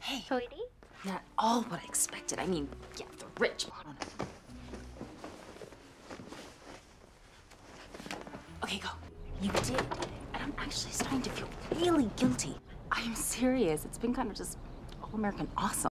Hey. Sweetie? Not all what I expected. I mean, yeah, the rich. Hold on. Okay, go. You did. And I'm actually starting to feel really guilty. I'm serious. It's been kind of just all-American awesome.